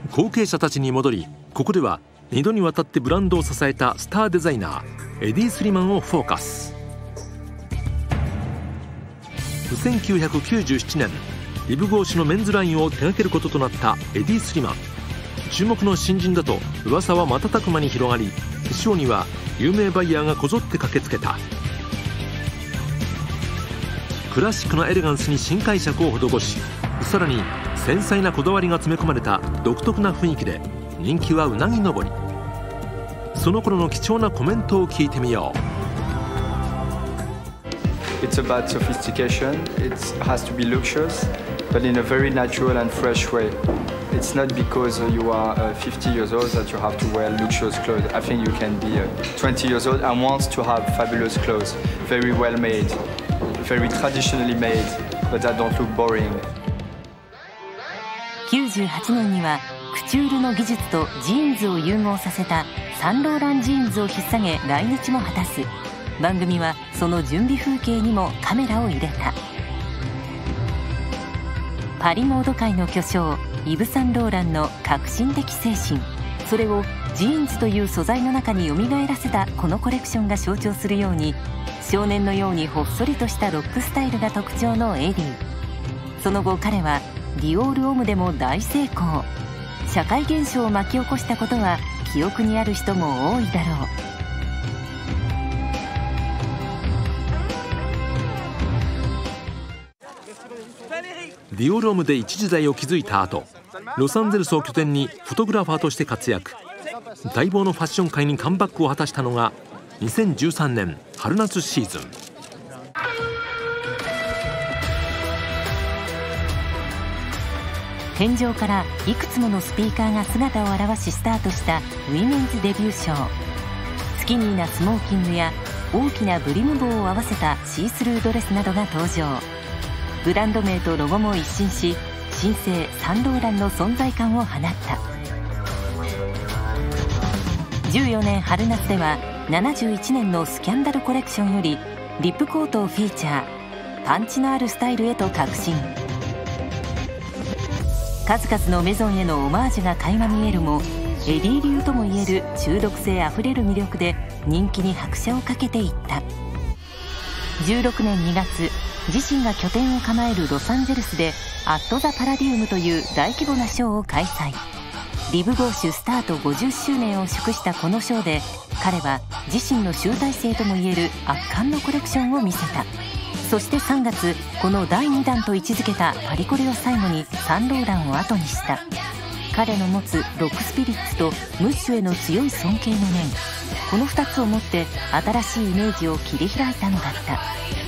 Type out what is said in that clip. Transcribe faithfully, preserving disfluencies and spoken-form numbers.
後継者たちに戻り、ここではにどにわたってブランドを支えたスターデザイナーエディ・スリマンをフォーカス。せんきゅうひゃくきゅうじゅうななねん、リブゴーシュのメンズラインを手掛けることとなったエディ・スリマン。注目の新人だと噂は瞬く間に広がり、ショーには有名バイヤーがこぞって駆けつけた。クラシックなエレガンスに新解釈を施し、さらに繊細なこだわりが詰め込まれた独特な雰囲気で人気はうなぎ登り。その頃の貴重なコメントを聞いてみよう。 It's about sophistication. It has to be luxurious, but in a very natural and fresh way. It's not because you are fifty years old that you have to wear luxurious clothes. I think you can be twenty years old and wants to have fabulous clothes, very well made, very traditionally made, but that don't look boring. きゅうじゅうはちねんにはクチュールの技術とジーンズを融合させたサンローランジーンズを引っ提げ来日も果たす。番組はその準備風景にもカメラを入れた。パリモード界の巨匠イヴ・サンローランの革新的精神、それをジーンズという素材の中によみがえらせたこのコレクションが象徴するように、少年のようにほっそりとしたロックスタイルが特徴のエディ。その後彼はディオール・オムでも大成功。社会現象を巻き起こしたことは記憶にある人も多いだろう。 ディオール・オムで一時代を築いた後、ロサンゼルスを拠点にフォトグラファーとして活躍。待望のファッション界にカムバックを果たしたのがにせんじゅうさんねん春夏シーズン。 天井からいくつものスピーカーが姿を現しスタートしたウィメンズデビューショー。スキニーなスモーキングや大きなブリム帽を合わせたシースルードレスなどが登場。ブランド名とロゴも一新し、新生サンローランの存在感を放った。じゅうよねん春夏ではななじゅういちねんのスキャンダルコレクションよりリップコートをフィーチャー。パンチのあるスタイルへと革新。数々のメゾンへのオマージュが垣間見えるも、エディ流ともいえる中毒性あふれる魅力で人気に拍車をかけていった。じゅうろくねんにがつ、自身が拠点を構えるロサンゼルスでアット・ザ・パラディウムという大規模なショーを開催。リブゴーシュスタートごじゅっしゅうねんを祝したこのショーで、彼は自身の集大成ともいえる圧巻のコレクションを見せた。そしてさんがつ、このだいにだんと位置づけたパリコレを最後にサンローランを後にした。彼の持つロックスピリッツとムッシュへの強い尊敬の念、このふたつをもって新しいイメージを切り開いたのだった。